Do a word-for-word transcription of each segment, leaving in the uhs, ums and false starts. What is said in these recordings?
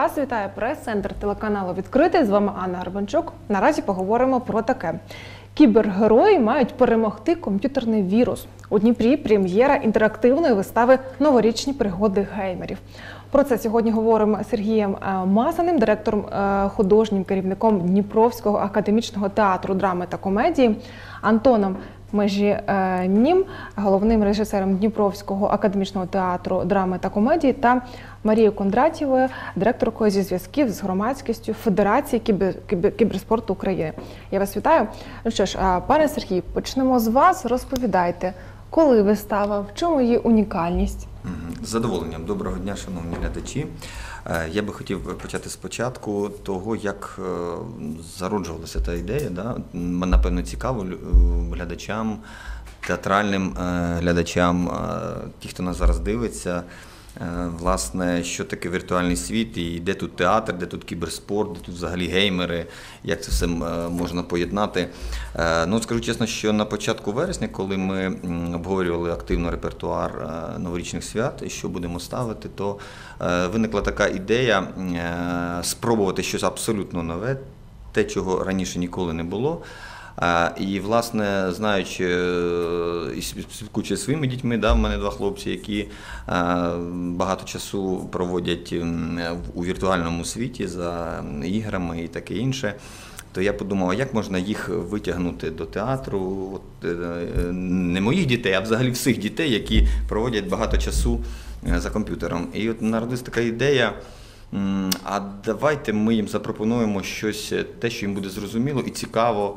Вас вітає прес-центр телеканалу «Відкритий». З вами Анна Гарбанчук. Наразі поговоримо про таке. Кібергерої мають перемогти комп'ютерний вірус. У Дніпрі прем'єра інтерактивної вистави «Новорічні пригоди геймерів». Про це сьогодні говоримо з Сергієм Мазаним, директором, художнім керівником Дніпровського академічного театру драми та комедії, Антоном Межінім, головним режисером Дніпровського академічного театру драми та комедії, та Марією Кондратєвою, директоркою зі зв'язків з громадськістю Федерації кібер... Кібер... кіберспорту України. Я вас вітаю. Ну що ж, пане Сергій, почнемо з вас. Розповідайте, коли вистава, в чому її унікальність? З задоволенням. Доброго дня, шановні глядачі. Я би хотів почати спочатку того, як зароджувалася та ідея. Да? Напевно, цікаво глядачам, театральним глядачам, ті, хто нас зараз дивиться, власне, що таке віртуальний світ, і де тут театр, де тут кіберспорт, де тут взагалі геймери, як це все можна поєднати. Ну, скажу чесно, що на початку вересня, коли ми обговорювали активно репертуар новорічних свят і що будемо ставити, то виникла така ідея спробувати щось абсолютно нове, те, чого раніше ніколи не було. І, власне, знаючи і спілкуючись зі своїми дітьми, да, в мене два хлопці, які багато часу проводять у віртуальному світі за іграми і таке інше, то я подумав, а як можна їх витягнути до театру, от, не моїх дітей, а взагалі всіх дітей, які проводять багато часу за комп'ютером. І от народилась така ідея, а давайте ми їм запропонуємо щось, те, що їм буде зрозуміло і цікаво,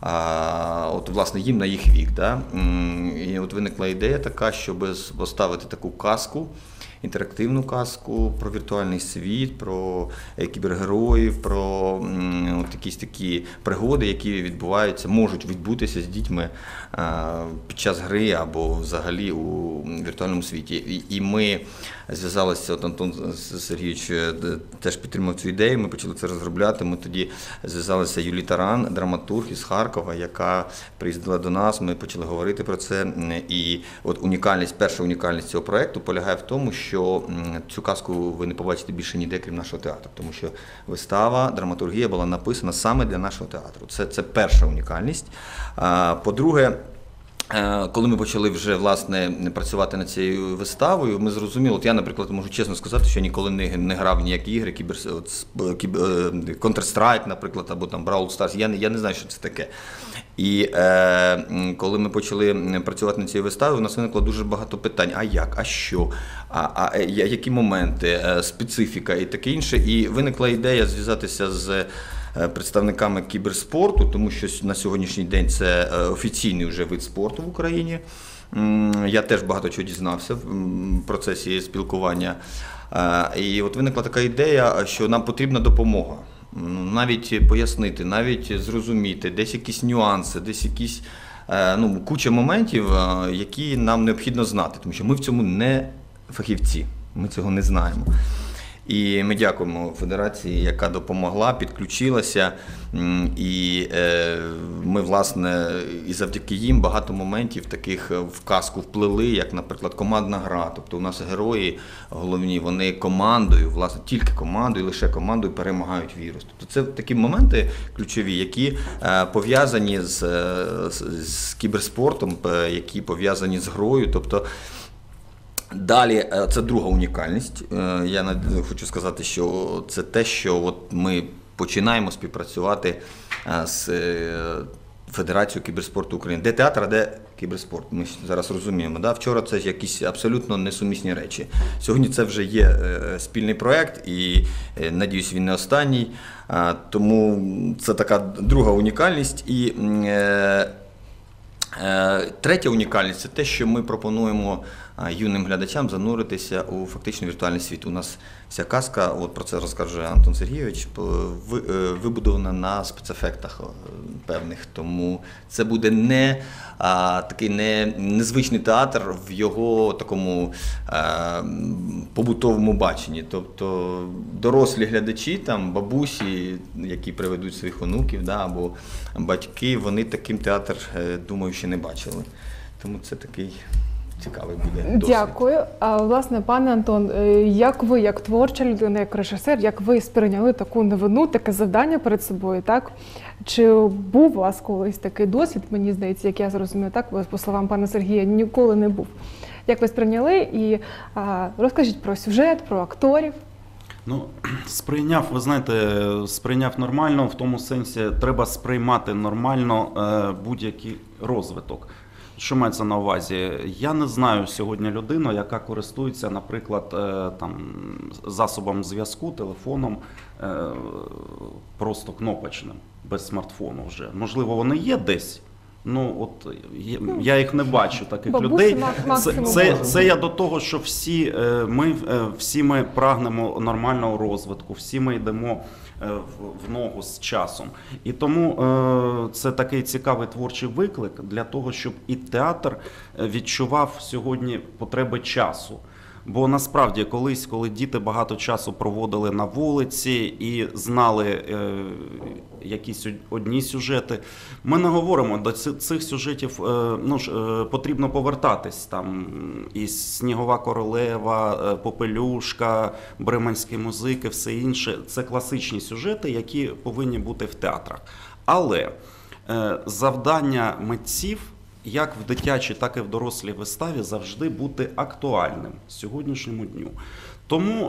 А, от, власне, їм на їх вік. Да? І от виникла ідея така, щоб поставити таку казку, інтерактивну казку про віртуальний світ, про кібергероїв, про от якісь такі пригоди, які відбуваються, можуть відбутися з дітьми а, під час гри або взагалі у віртуальному світі. І, і ми зв'язалися, от Антон Сергійович теж підтримав цю ідею, ми почали це розробляти. Ми тоді зв'язалися Юлі Таран, драматург із Харкова, яка приїздила до нас, ми почали говорити про це. І от унікальність, перша унікальність цього проєкту полягає в тому, що що цю казку ви не побачите більше ніде, крім нашого театру. Тому що вистава, драматургія була написана саме для нашого театру. Це, це перша унікальність. По-друге, коли ми почали вже, власне, працювати над цією виставою, ми зрозуміли, от я, наприклад, можу чесно сказати, що ніколи не, не грав в ніякі ігри, кібер, Counter-Strike, наприклад, або там Brawl Stars, я не, я не знаю, що це таке. І е, коли ми почали працювати над цією виставою, у нас виникло дуже багато питань, а як, а що, а, а які моменти, специфіка і таке інше. І виникла ідея зв'язатися з представниками кіберспорту, тому що на сьогоднішній день це офіційний вже вид спорту в Україні. Я теж багато чого дізнався в процесі спілкування. І от виникла така ідея, що нам потрібна допомога. Навіть пояснити, навіть зрозуміти, десь якісь нюанси, десь якісь, ну, куча моментів, які нам необхідно знати, тому що ми в цьому не фахівці, ми цього не знаємо. І ми дякуємо Федерації, яка допомогла, підключилася, і ми, власне, і завдяки їм багато моментів таких в казку вплили, як, наприклад, командна гра. Тобто у нас герої головні, вони командою, власне, тільки командою, лише командою перемагають вірус. Тобто це такі моменти ключові, які пов'язані з, з кіберспортом, які пов'язані з грою. Тобто, далі, це друга унікальність. Я хочу сказати, що це те, що от ми починаємо співпрацювати з Федерацією кіберспорту України. Де театр, а де кіберспорт? Ми зараз розуміємо. Да? Вчора це якісь абсолютно несумісні речі. Сьогодні це вже є спільний проєкт і, надіюсь, він не останній. Тому це така друга унікальність. І третя унікальність – це те, що ми пропонуємо юним глядачам зануритися у фактично віртуальний світ. У нас вся казка, от про це розкаже Антон Сергійович, вибудована на спецефектах певних. Тому це буде не а, такий не, незвичний театр в його такому а, побутовому баченні. Тобто дорослі глядачі, там, бабусі, які приведуть своїх онуків, да, або батьки, вони таким театр, думаю, ще не бачили. Тому це такий цікавий буде досвід. Дякую. А власне, пане Антон, е, як ви, як творча людина, як режисер, як ви сприйняли таку новину, таке завдання перед собою, так? Чи був у вас колись такий досвід, мені здається, як я зрозумію, так, по словам пана Сергія, ніколи не був. Як ви сприйняли і а, розкажіть про сюжет, про акторів. Ну, сприйняв, ви знаєте, сприйняв нормально, в тому сенсі треба сприймати нормально е, будь-який розвиток. Що мається на увазі? Я не знаю сьогодні людину, яка користується, наприклад, е, там, засобом зв'язку, телефоном, е, просто кнопочним, без смартфону вже. Можливо, вони є десь. Ну, от я, я їх не бачу, таких Бабусі, людей. Це, максимум. це, це я до того, що всі е, ми, е, всі ми прагнемо нормального розвитку, всі ми йдемо е, в, в ногу з часом. І тому е, це такий цікавий творчий виклик для того, щоб і театр відчував сьогодні потреби часу. Бо насправді колись, коли діти багато часу проводили на вулиці і знали е, якісь одні сюжети, ми не говоримо, до цих сюжетів е, ну, ж, е, потрібно повертатись. Там і «Снігова королева», «Попелюшка», «Бременські музики», все інше. Це класичні сюжети, які повинні бути в театрах. Але е, завдання митців, як в дитячій, так і в дорослій виставі, завжди бути актуальним сьогоднішньому дню. Тому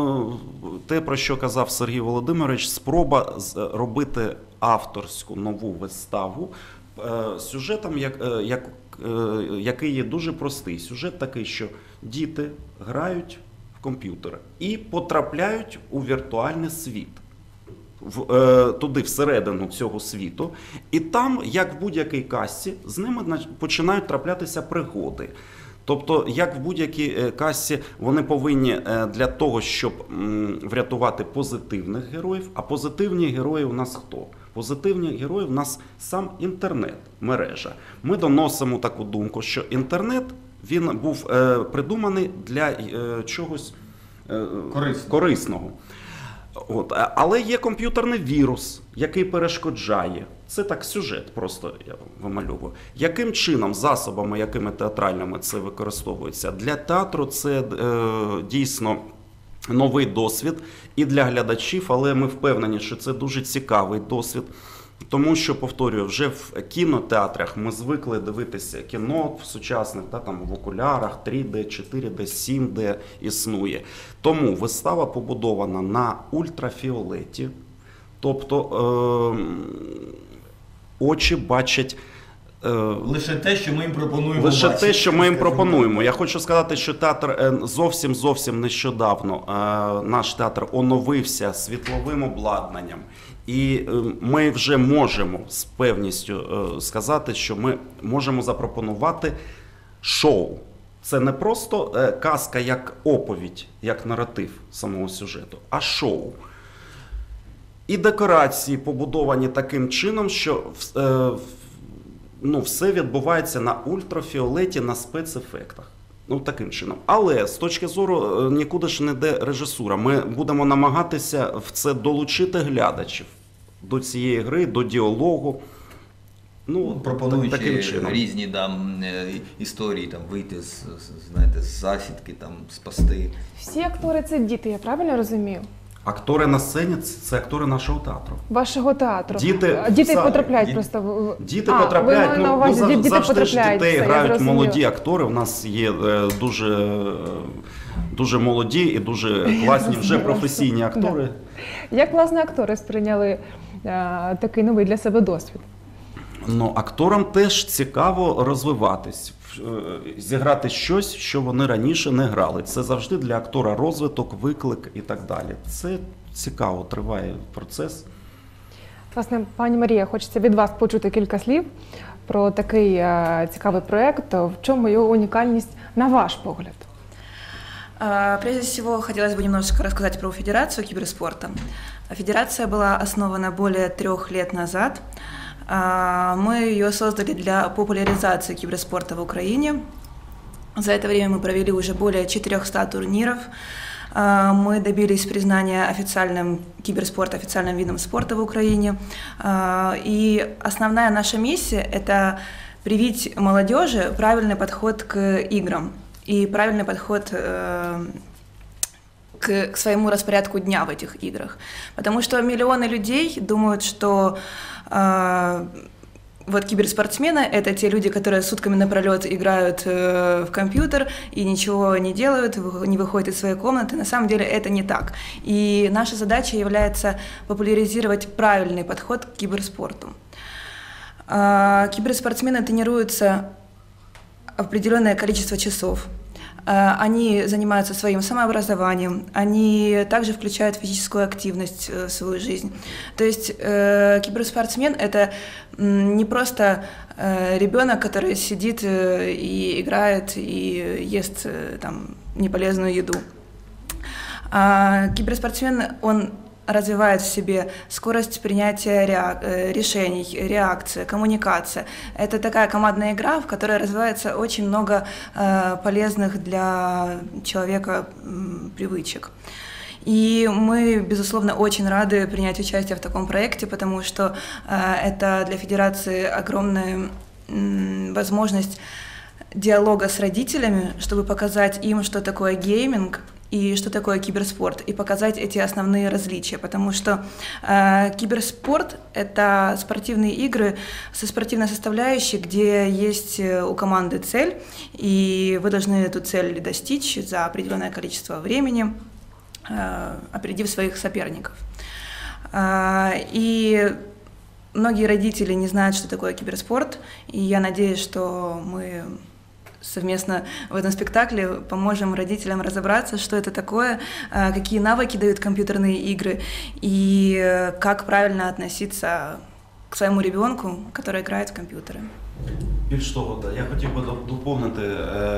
е, те, про що казав Сергій Володимирович, спроба робити авторську нову виставу е, сюжетом, як, е, як, е, який є дуже простий. Сюжет такий, що діти грають в комп'ютери і потрапляють у віртуальний світ. В, е, туди всередину цього світу, і там, як в будь-якій касці, з ними починають траплятися пригоди. Тобто, як в будь-якій касці, вони повинні для того, щоб м, врятувати позитивних героїв, а позитивні герої у нас хто? Позитивні герої у нас сам інтернет, мережа. Ми доносимо таку думку, що інтернет, він був е, придуманий для е, чогось е, Корисного. корисного. От. Але є комп'ютерний вірус, який перешкоджає. Це так сюжет просто я вимальовую. Яким чином, засобами, якими театральними це використовується? Для театру це е, дійсно новий досвід і для глядачів, але ми впевнені, що це дуже цікавий досвід. Тому що, повторюю, вже в кінотеатрах ми звикли дивитися кіно в сучасних, та, там, в окулярах, три Д, чотири Д, сім Д існує. Тому вистава побудована на ультрафіолеті, тобто е- очі бачать е- Лише те, що ми їм пропонуємо Лише бачити, те, що ми їм скажімо пропонуємо. так. Я хочу сказати, що театр зовсім-зовсім нещодавно, е, наш театр оновився світловим обладнанням. І е, ми вже можемо з певністю е, сказати, що ми можемо запропонувати шоу. Це не просто е, казка як оповідь, як наратив самого сюжету, а шоу. І декорації побудовані таким чином, що е, ну, все відбувається на ультрафіолеті, на спецефектах. Ну, таким чином. Але з точки зору нікуди ж не йде режисура. Ми будемо намагатися в це долучити глядачів до цієї гри, до діалогу. Ну, пропонуючи таким чином. різні там історії, там вийти з, з, знаєте, з засідки, там спасти. Всі актори – це діти, я правильно розумію? Актори на сцені – це актори нашого театру. Вашого театру. Діти А діти в залі. потрапляють Ді- просто в... Діти а, потрапляють, ви ну, на увазі, ну діти завжди ж потрапляють, дітей все, я грають зрозуміла. молоді актори. У нас є е, дуже, е, дуже молоді і дуже класні вже професійні актори. Як, власне, актори сприйняли е, такий новий для себе досвід? Ну, акторам теж цікаво розвиватись, зіграти щось, що вони раніше не грали. Це завжди для актора розвиток, виклик і так далі. Це цікаво, триває процес. Власне, пані Марія, хочеться від вас почути кілька слів про такий е, цікавий проєкт. В чому його унікальність, на ваш погляд? Прежде всего, хотелось бы немножечко рассказать про Федерацию киберспорта. Федерация была основана более трех лет назад. Мы ее создали для популяризации киберспорта в Украине. За это время мы провели уже более четырехсот турниров. Мы добились признания официальным киберспорта, официальным видом спорта в Украине. И основная наша миссия – это привить молодежи правильный подход к играм и правильный подход э, к, к своему распорядку дня в этих играх. Потому что миллионы людей думают, что э, вот киберспортсмены – это те люди, которые сутками напролет играют э, в компьютер и ничего не делают, не выходят из своей комнаты. На самом деле это не так. И наша задача является популяризировать правильный подход к киберспорту. Э, киберспортсмены тренируются определенное количество часов. Они занимаются своим самообразованием, они также включают физическую активность в свою жизнь. То есть э, киберспортсмен – это не просто э, ребенок, который сидит и играет, и ест э, там, неполезную еду. А киберспортсмен, он развивает в себе скорость принятия реак- решений, реакция, коммуникация. Это такая командная игра, в которой развивается очень много э, полезных для человека э, привычек. И мы, безусловно, очень рады принять участие в таком проекте, потому что э, это для Федерации огромная э, возможность диалога с родителями, чтобы показать им, что такое гейминг, и что такое киберспорт, и показать эти основные различия, потому что э, киберспорт – это спортивные игры со спортивной составляющей, где есть у команды цель, и вы должны эту цель достичь за определенное количество времени, э, опередив своих соперников. Э, и многие родители не знают, что такое киберспорт, и я надеюсь, что мы совместно в этом спектакле поможем родителям разобраться, что это такое, какие навыки дают компьютерные игры и как правильно относиться к своєму ребенку, который играет в комп'ютери. Більш того, я хотів би доповнити,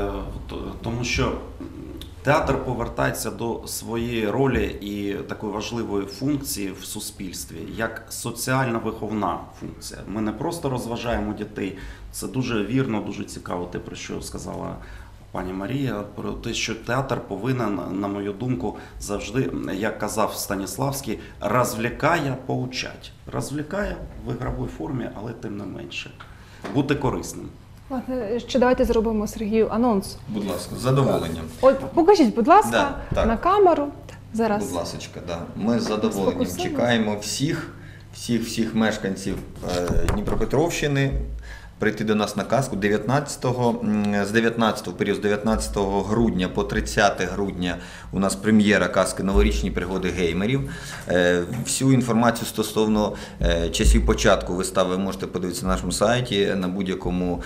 тому що театр повертається до своєї ролі і такої важливої функції в суспільстві, як соціально-виховна функція. Ми не просто розважаємо дітей, це дуже вірно, дуже цікаво те, про що сказала пані Марія, про те, що театр повинен, на мою думку, завжди, як казав Станіславський, розвлікає, поучать. Розвлікає в ігровій формі, але тим не менше. Бути корисним. Власне, ще давайте зробимо Сергію анонс. Будь ласка, з задоволенням. От покажіть, будь ласка, Да, так. на камеру. Зараз. Будь ласочка, да. Ми з задоволенням Сфокусуємо. чекаємо всіх, всіх, всіх мешканців е, Дніпропетровщини прийти до нас на казку дев'ятнадцятого, м, з дев'ятнадцятого, в період з дев'ятнадцятого грудня по тридцяте грудня у нас прем'єра казки «Новорічні пригоди геймерів». Е, Всю інформацію стосовно е, часів початку вистави ви можете подивитися на нашому сайті, на будь-якому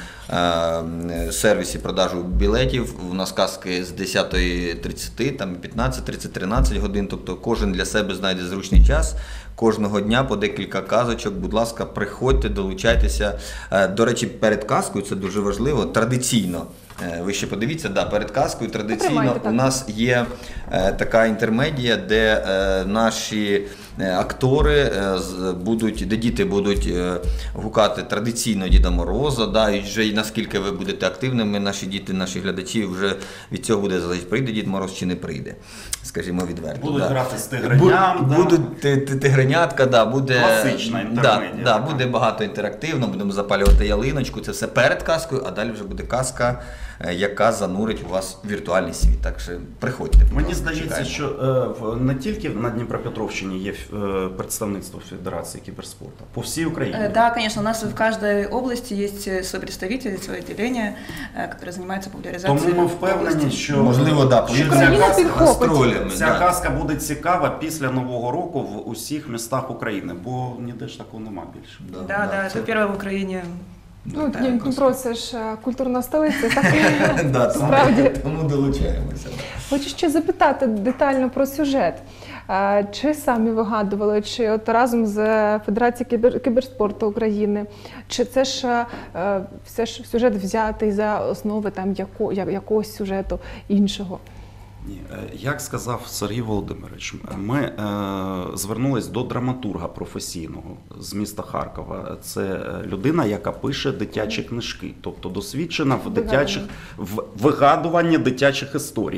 е, сервісі продажу білетів. У нас казки з десятої тридцять, там п'ятнадцять тридцять, тринадцять годин, тобто кожен для себе знайде зручний час. Кожного дня по декілька казочок, будь ласка, приходьте, долучайтеся. Е, До речі, перед казкою, це дуже важливо, традиційно, е, ви ще подивіться, да, перед казкою традиційно Потримайте, так. у нас є е, така інтермедія, де е, наші е, актори е, з- будуть, де діти будуть е, гукати традиційно Діда Мороза, да, і вже і наскільки ви будете активними, наші діти, наші глядачі, вже від цього буде залежати, прийде Дід Мороз чи не прийде, скажімо відверто. Будуть да. грати з тигреням, Бу- да. Будуть ти- ти- тигренятка, да, буде, Класична інтермедія да, да, така. буде багато інтерактивно, будемо запалювати ялиночку, це все перед казкою, а далі вже буде казка, е, яка занурить у вас в віртуальний світ. Так що приходьте. будь Мені ласка, здається, чекаємо. що е, в- не тільки на Дніпропетровщині є е, представництво Федерації кіберспорту, по всій Україні. Э, Да, конечно, у нас в каждой области есть э, свой представитель, свое отделение, э, которое занимается популяризацией. Тому ми впевнені, области. що, Можливо, да, що поїдемо ця Україна казка, підхопить. гастролями, ця да. казка буде цікава після Нового року в усіх містах України, бо ніде ж такого нема більше. Да, Да, да, це- это первое в Украине. Ну, так, Дніпро – це ж е, культурна столиця, так? Да, тому, Справді. тому долучаємося. да. Хочу ще запитати детально про сюжет. Е, Чи самі вигадували, чи от разом з Федерацією кібер, кіберспорту України, чи це ж е, все ж сюжет взятий за основи там яко, я- якогось сюжету іншого? Ні, е, як сказав Сергій Володимирович, ми е, звернулись до драматурга професійного з міста Харкова. Це е, людина, яка пише дитячі книжки, тобто досвідчена в дитячих в вигадуванні дитячих історій.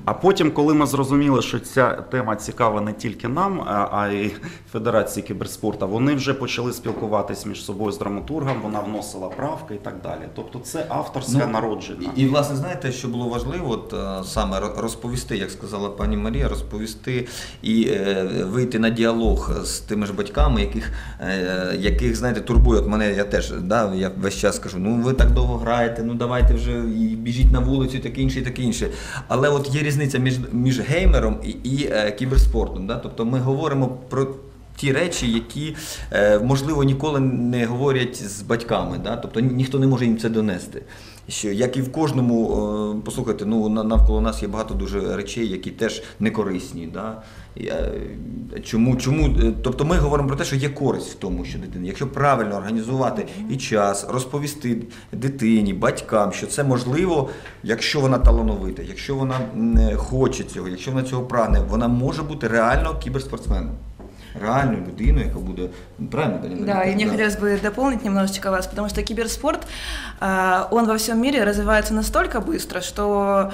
А потім, коли ми зрозуміли, що ця тема цікава не тільки нам, а, а й Федерації кіберспорту, вони вже почали спілкуватись між собою з драматургом, вона вносила правки і так далі. Тобто це авторське Ну, народження. І, і, власне, знаєте, що було важливо, от, е, саме ро- розповісти, як сказала пані Марія, розповісти і е, вийти на діалог з тими ж батьками, яких, е, яких знаєте, турбує. От мене, я теж, да, я весь час кажу, ну ви так довго граєте, ну давайте вже і біжіть на вулицю, і таке інше, і таке інше. Але от є різниця між, між геймером і, і е, кіберспортом. Да? Тобто ми говоримо про ті речі, які, е, можливо, ніколи не говорять з батьками, да? Тобто ні- ніхто не може їм це донести. Що, як і в кожному, е, послухайте, ну, на- навколо нас є багато дуже речей, які теж не корисні. Да? І, е, чому, чому, е, тобто ми говоримо про те, що є користь в тому, що дитина, якщо правильно організувати і час, розповісти дитині, батькам, що це можливо, якщо вона талановита, якщо вона м, хоче цього, якщо вона цього прагне, вона може бути реально кіберспортсменом. Реальную людину, яка буде правильно, Галина? Да, и мне хотелось бы дополнить немножечко вас, потому что киберспорт, э, он во всем мире развивается настолько быстро, что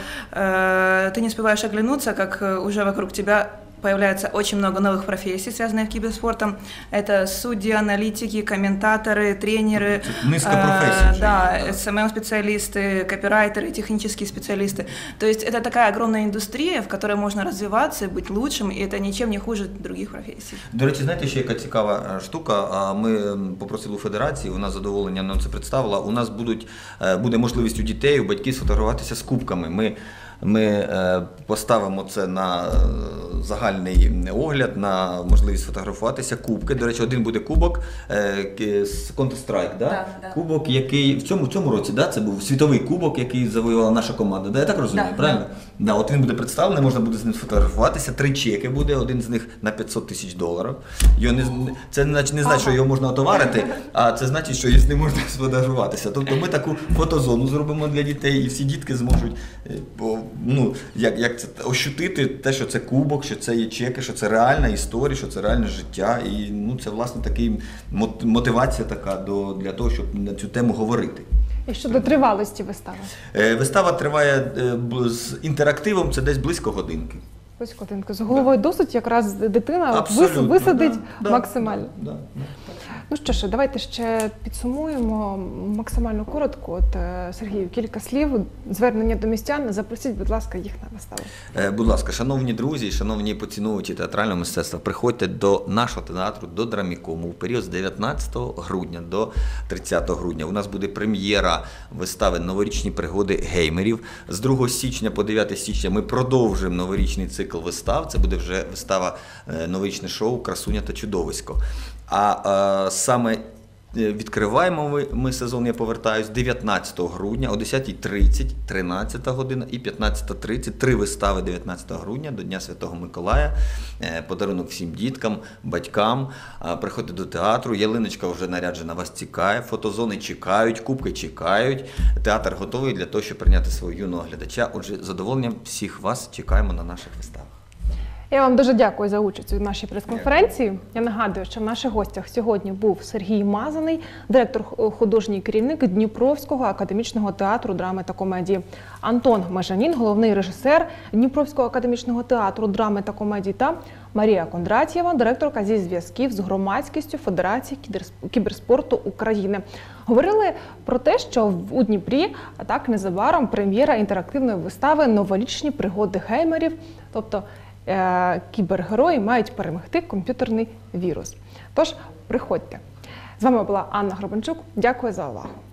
э, ты не успеваешь оглянуться, как э, уже вокруг тебя появляется очень много новых профессий, связанных с киберспортом. Это судьи, аналитики, комментаторы, тренеры. Низка профессий э, уже Да, есть, эс эм эм-специалисты, копирайтеры, технические специалисты. То есть это такая огромная индустрия, в которой можно развиваться и быть лучшим, и это ничем не хуже других профессий. До речі, знаєте, ще яка цікава е, штука. А Ми м, попросили у Федерації, вона з задоволенням нам це представила. У нас будуть, е, буде можливість у дітей, у батьків сфотографуватися з кубками. Ми, ми е, поставимо це на е, загальний огляд, на можливість фотографуватися. Кубки. До речі, один буде кубок е, к- з Counter-Strike, да? Да, да. Кубок, який в цьому, в цьому році, да? Це був світовий кубок, який завоювала наша команда. Да, я так розумію, Да, правильно? Да, от він буде представлений, можна буде з ним сфотографуватися. Три чеки буде, один з них на п'ятсот тисяч доларів. Його не, це не значить, не значить, що його можна отоварити, а це значить, що з ним можна сфотографуватися. Тобто ми таку фотозону зробимо для дітей, і всі дітки зможуть е, по- ну, як, як це, ощутити те, що це кубок, що це є чеки, що це реальна історія, що це реальне життя. І ну, це, власне, такий мот- мотивація така до, для того, щоб на цю тему говорити. І щодо тривалості вистави? Е, Вистава триває е, б- з інтерактивом, це десь близько годинки. Ось котинка. З головою досить якраз дитина от вис- Абсолютно, висадить да, да, максимально. да, да. Ну що ж, давайте ще підсумуємо максимально коротко. От, е, Сергію, кілька слів, звернення до містян. Запросіть, будь ласка, їх на виставу. Е, Будь ласка, шановні друзі, шановні поціновувачі театрального мистецтва, приходьте до нашого театру, до Драмікому в період з дев'ятнадцятого грудня до тридцятого грудня. У нас буде прем'єра вистави «Новорічні пригоди геймерів». З другого січня по дев'яте січня ми продовжуємо новорічний цикл вистав. Це буде вже вистава е, новорічне шоу «Красуня та чудовисько». А е, саме е, відкриваємо ми, ми сезон, я повертаюсь, дев'ятнадцятого грудня о десята тридцять, тринадцята година і п'ятнадцята тридцять. Три вистави дев'ятнадцятого грудня до Дня Святого Миколая. Е, Подарунок всім діткам, батькам. Е, Приходьте до театру, ялиночка вже наряджена, вас чекає, фотозони чекають, кубки чекають. Театр готовий для того, щоб прийняти свого юного глядача. Отже, з задоволенням всіх вас чекаємо на наших виставах. Я вам дуже дякую за участь у нашій прес-конференції. Я нагадую, що в наших гостях сьогодні був Сергій Мазаний, директор художній керівник Дніпровського академічного театру драми та комедії, Антон Межанін, головний режисер Дніпровського академічного театру драми та комедії, та Марія Кондратєва, директорка зі зв'язків з громадськістю Федерації кіберспорту України. Говорили про те, що у Дніпрі, а так незабаром, прем'єра інтерактивної вистави «Новорічні пригоди геймерів», тобто Е, кібергерої мають перемогти комп'ютерний вірус. Тож, приходьте. З вами була Анна Гребенчук. Дякую за увагу.